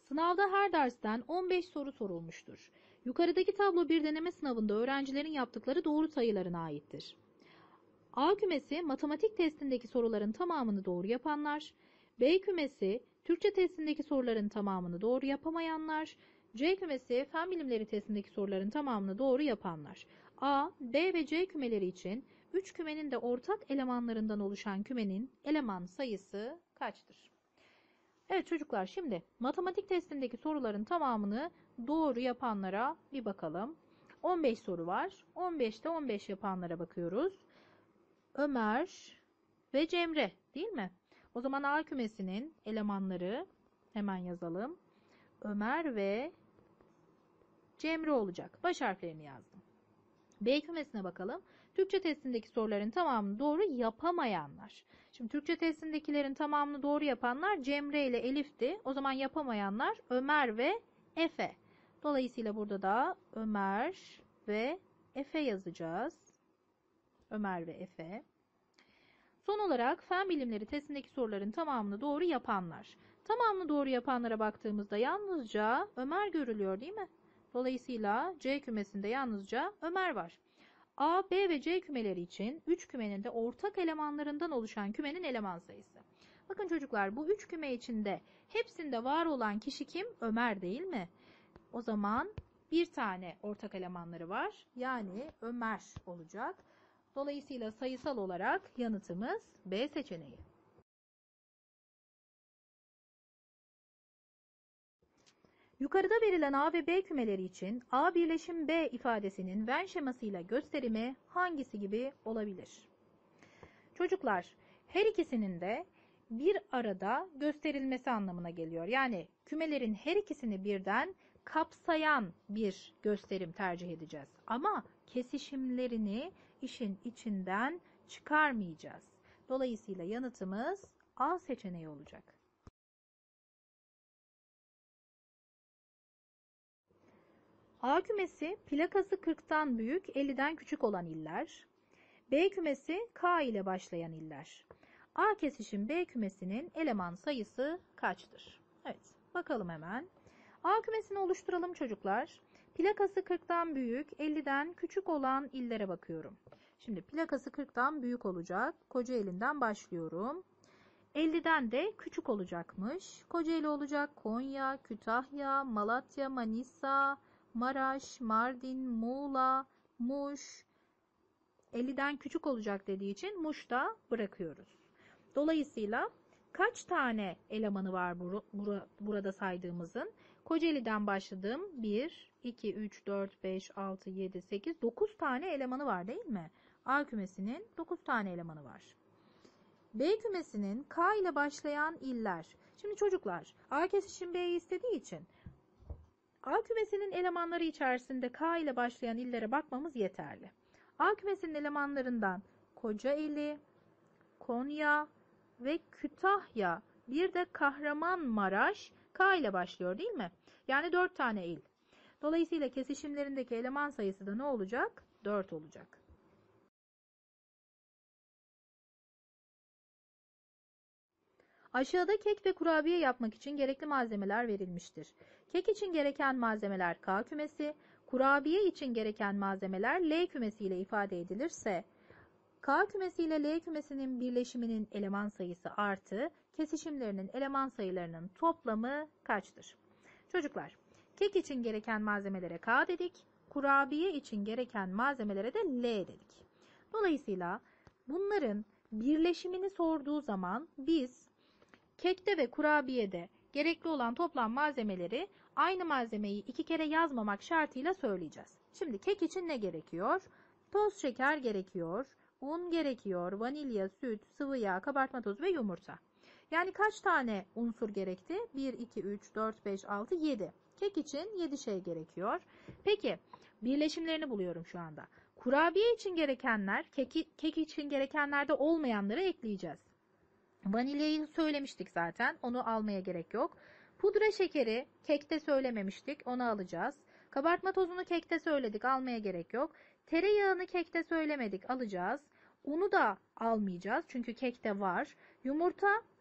Sınavda her dersten 15 soru sorulmuştur. Yukarıdaki tablo bir deneme sınavında öğrencilerin yaptıkları doğru sayılarına aittir. A kümesi matematik testindeki soruların tamamını doğru yapanlar, B kümesi Türkçe testindeki soruların tamamını doğru yapamayanlar, C kümesi fen bilimleri testindeki soruların tamamını doğru yapanlar. A, B ve C kümeleri için 3 kümenin de ortak elemanlarından oluşan kümenin eleman sayısı kaçtır? Evet çocuklar, şimdi matematik testindeki soruların tamamını doğru yapanlara bir bakalım. 15 soru var. 15'te 15 yapanlara bakıyoruz. Ömer ve Cemre değil mi? O zaman A kümesinin elemanları hemen yazalım. Ömer ve Cemre olacak. Baş harflerini yazdım. B kümesine bakalım. Türkçe testindeki soruların tamamını doğru yapamayanlar. Şimdi Türkçe testindekilerin tamamını doğru yapanlar Cemre ile Elif'ti. O zaman yapamayanlar Ömer ve Efe. Dolayısıyla burada da Ömer ve Efe yazacağız. Ömer ve Efe. Son olarak fen bilimleri testindeki soruların tamamını doğru yapanlar. Tamamını doğru yapanlara baktığımızda yalnızca Ömer görülüyor değil mi? Dolayısıyla C kümesinde yalnızca Ömer var. A, B ve C kümeleri için 3 kümenin de ortak elemanlarından oluşan kümenin eleman sayısı. Bakın çocuklar, bu 3 küme içinde hepsinde var olan kişi kim? Ömer değil mi? O zaman bir tane ortak elemanları var. Yani Ömer olacak. Dolayısıyla sayısal olarak yanıtımız B seçeneği. Yukarıda verilen A ve B kümeleri için A birleşim B ifadesinin Venn şemasıyla gösterimi hangisi gibi olabilir? Çocuklar, her ikisinin de bir arada gösterilmesi anlamına geliyor. Yani kümelerin her ikisini birden kapsayan bir gösterim tercih edeceğiz. Ama kesişimlerini işin içinden çıkarmayacağız. Dolayısıyla yanıtımız A seçeneği olacak. A kümesi plakası 40'tan büyük, 50'den küçük olan iller. B kümesi K ile başlayan iller. A kesişim B kümesinin eleman sayısı kaçtır? Evet, bakalım hemen. A kümesini oluşturalım çocuklar. Plakası 40'tan büyük, 50'den küçük olan illere bakıyorum. Şimdi plakası 40'tan büyük olacak. Kocaeli'nden başlıyorum. 50'den de küçük olacakmış. Kocaeli olacak. Konya, Kütahya, Malatya, Manisa, Maraş, Mardin, Muğla, Muş. 50'den küçük olacak dediği için Muş'ta bırakıyoruz. Dolayısıyla kaç tane elemanı var burada saydığımızın? Kocaeli'den başladım. 1, 2, 3, 4, 5, 6, 7, 8, 9 tane elemanı var değil mi? A kümesinin 9 tane elemanı var. B kümesinin K ile başlayan iller. Şimdi çocuklar, A kesişim B'yi istediği için A kümesinin elemanları içerisinde K ile başlayan illere bakmamız yeterli. A kümesinin elemanlarından Kocaeli, Konya ve Kütahya, bir de Kahramanmaraş K ile başlıyor değil mi? Yani 4 tane il. Dolayısıyla kesişimlerindeki eleman sayısı da ne olacak? 4 olacak. Aşağıda kek ve kurabiye yapmak için gerekli malzemeler verilmiştir. Kek için gereken malzemeler K kümesi, kurabiye için gereken malzemeler L kümesi ile ifade edilirse, K kümesi ile L kümesinin birleşiminin eleman sayısı artı kesişimlerinin eleman sayılarının toplamı kaçtır? Çocuklar, kek için gereken malzemelere K dedik, kurabiye için gereken malzemelere de L dedik. Dolayısıyla bunların birleşimini sorduğu zaman biz kekte ve kurabiyede gerekli olan toplam malzemeleri aynı malzemeyi 2 kere yazmamak şartıyla söyleyeceğiz. Şimdi kek için ne gerekiyor? Toz şeker gerekiyor, un gerekiyor, vanilya, süt, sıvı yağ, kabartma tozu ve yumurta. Yani kaç tane unsur gerekti? 1, 2, 3, 4, 5, 6, 7. Kek için 7 şey gerekiyor. Peki birleşimlerini buluyorum şu anda. Kurabiye için gerekenler, kek için gerekenlerde olmayanları ekleyeceğiz. Vanilyayı söylemiştik zaten. Onu almaya gerek yok. Pudra şekeri kekte söylememiştik. Onu alacağız. Kabartma tozunu kekte söyledik. Almaya gerek yok. Tereyağını kekte söylemedik. Alacağız. Unu da almayacağız. Çünkü kekte var. Yumurta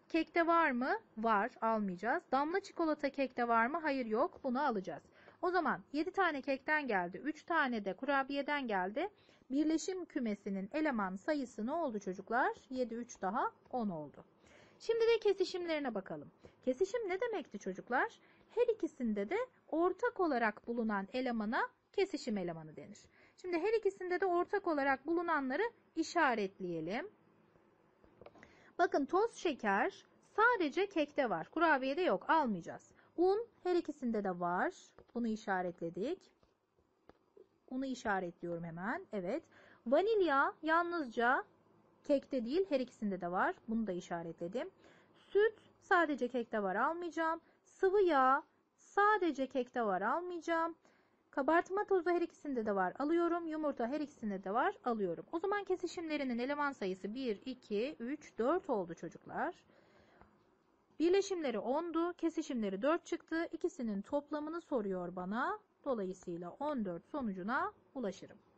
kekte var mı? Var. Almayacağız. Damla çikolata kekte var mı? Hayır, yok. Bunu alacağız. O zaman 7 tane kekten geldi. 3 tane de kurabiyeden geldi. Birleşim kümesinin eleman sayısı ne oldu çocuklar? 7, 3 daha 10 oldu. Şimdi de kesişimlerine bakalım. Kesişim ne demekti çocuklar? Her ikisinde de ortak olarak bulunan elemana kesişim elemanı denir. Şimdi her ikisinde de ortak olarak bulunanları işaretleyelim. Bakın toz şeker sadece kekte var. Kurabiyede yok. Almayacağız. Un her ikisinde de var. Bunu işaretledik. Unu işaretliyorum hemen. Evet. Vanilya yalnızca kekte değil, her ikisinde de var. Bunu da işaretledim. Süt sadece kekte var. Almayacağım. Sıvı yağ sadece kekte var. Almayacağım. Kabartma tozu her ikisinde de var. Alıyorum. Yumurta her ikisinde de var. Alıyorum. O zaman kesişimlerinin eleman sayısı 1, 2, 3, 4 oldu çocuklar. Birleşimleri 10'du. Kesişimleri 4 çıktı. İkisinin toplamını soruyor bana. Dolayısıyla 14 sonucuna ulaşırım.